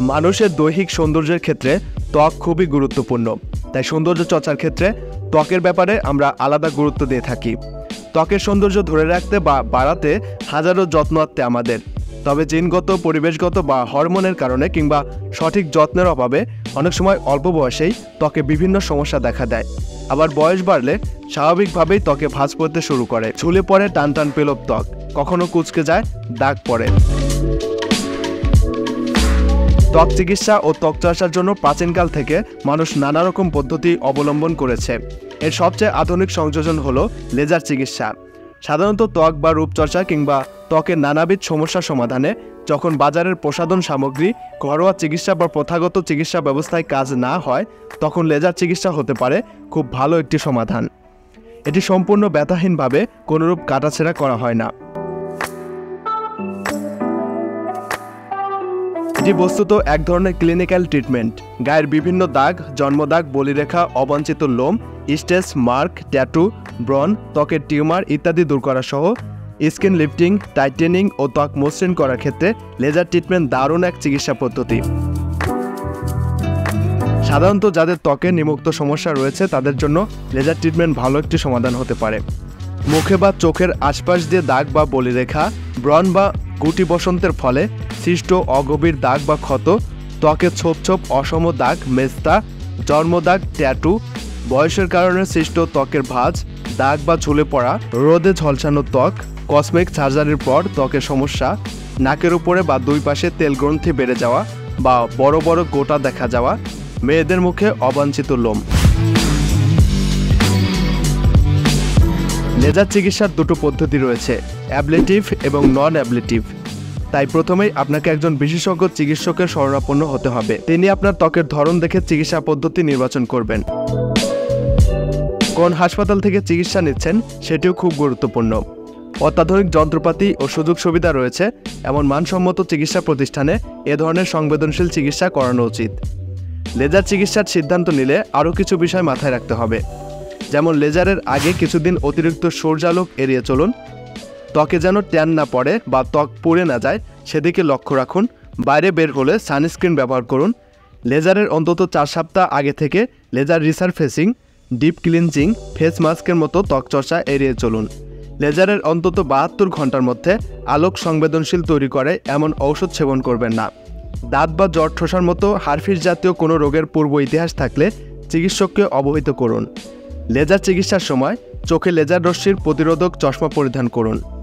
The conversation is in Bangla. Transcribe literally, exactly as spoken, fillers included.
মানুষের দৈহিক সৌন্দর্যের ক্ষেত্রে ত্বক খুবই গুরুত্বপূর্ণ। তাই সৌন্দর্য চর্চার ক্ষেত্রে ত্বকের ব্যাপারে আমরা আলাদা গুরুত্ব দিয়ে থাকি। ত্বকের সৌন্দর্য ধরে রাখতে বা বাড়াতে হাজারো যত্ন আত্তে আমাদের। তবে জিনগত, পরিবেশগত বা হরমোনের কারণে কিংবা সঠিক যত্নের অভাবে অনেক সময় অল্প বয়সেই ত্বকে বিভিন্ন সমস্যা দেখা দেয়। আবার বয়স বাড়লে স্বাভাবিকভাবেই ত্বকে ভাঁজ পড়তে শুরু করে, ঝুলে পড়ে টান টান পেলব ত্বক, কখনো কুঁচকে যায়, দাগ পড়ে। ত্বক চিকিৎসা ও ত্বক চর্চার জন্য প্রাচীনকাল থেকে মানুষ নানা রকম পদ্ধতি অবলম্বন করেছে। এর সবচেয়ে আধুনিক সংযোজন হলো লেজার চিকিৎসা। সাধারণত ত্বক বা রূপচর্চা কিংবা ত্বকের নানাবিধ সমস্যা সমাধানে যখন বাজারের প্রসাধন সামগ্রী, ঘরোয়া চিকিৎসা বা প্রথাগত চিকিৎসা ব্যবস্থায় কাজ না হয়, তখন লেজার চিকিৎসা হতে পারে খুব ভালো একটি সমাধান। এটি সম্পূর্ণ ব্যথাহীনভাবে কোনোরূপ কাটাছেঁড়া করা হয় না। এটি বস্তুত এক ধরনের ক্লিনিক্যাল ট্রিটমেন্ট। গায়ের বিভিন্ন দাগ, জন্মদাগ, বলিরেখা, অবাঞ্ছিত লোম, স্টেচ মার্ক, ট্যাটু, ব্রণ, ত্বকের টিউমার ইত্যাদি দূর করা সহ স্কিন লিফটিং, টাইটেনিং ও ত্বক মসৃণ করার ক্ষেত্রে লেজার ট্রিটমেন্ট দারুণ এক চিকিৎসা পদ্ধতি। সাধারণত যাদের ত্বকের নিমুক্ত সমস্যা রয়েছে তাদের জন্য লেজার ট্রিটমেন্ট ভালো একটি সমাধান হতে পারে। মুখে বা চোখের আশপাশ দিয়ে দাগ বা বলিরেখা, ব্রণ বা গুটি বসন্তের ফলে সৃষ্ট অগভীর দাগ বা ক্ষত, ত্বকে ছোপ ছোপ অসম দাগ, মেস্তা, জন্মদাগ, ট্যাটু, বয়সের কারণে সৃষ্ট ত্বকের ভাঁজ, দাগ বা ঝুলে পড়া, রোদে ঝলসানো ত্বক, কসমেটিক সার্জারির পর ত্বকের সমস্যা, নাকের উপরে বা দুই পাশে তেল গ্রন্থি বেড়ে যাওয়া বা বড় বড় গোটা দেখা যাওয়া, মেয়েদের মুখে অবাঞ্ছিত লোম। লেজার চিকিৎসার দুটো পদ্ধতি রয়েছে, অ্যাবলেটিভ এবং নন অ্যাবলেটিভ। তাই প্রথমেই আপনাকে একজন বিশেষজ্ঞ চিকিৎসকের শরণাপন্ন হতে হবে। তিনি আপনার ত্বকের ধরন দেখে চিকিৎসা পদ্ধতি নির্বাচন করবেন। কোন হাসপাতাল থেকে চিকিৎসা নিচ্ছেন সেটিও খুব গুরুত্বপূর্ণ। অত্যাধুনিক যন্ত্রপাতি ও সুযোগ সুবিধা রয়েছে এমন মানসম্মত চিকিৎসা প্রতিষ্ঠানে এ ধরনের সংবেদনশীল চিকিৎসা করানো উচিত। লেজার চিকিৎসার সিদ্ধান্ত নিলে আরও কিছু বিষয় মাথায় রাখতে হবে, যেমন লেজারের আগে কিছুদিন অতিরিক্ত সূর্যালোক এড়িয়ে চলুন, ত্বকে যেন ট্যান না পড়ে বা ত্বক পুড়ে না যায় সেদিকে লক্ষ্য রাখুন, বাইরে বের হলে সানস্ক্রিন ব্যবহার করুন। লেজারের অন্তত চার সপ্তাহ আগে থেকে laser resurfacing, deep cleansing, face মাস্কের মতো ত্বক চর্চা এড়িয়ে চলুন। লেজারের অন্তত বাহাত্তর ঘন্টার মধ্যে আলোক সংবেদনশীল তৈরি করে এমন ঔষধ সেবন করবেন না। দাঁত বা জ্বর ঠোসার মতো হাড়ফিস জাতীয় কোনো রোগের পূর্ব ইতিহাস থাকলে চিকিৎসককে অবহিত করুন। লেজার চিকিৎসার সময় চোখে লেজার রশ্মির প্রতিরোধক চশমা পরিধান করুন।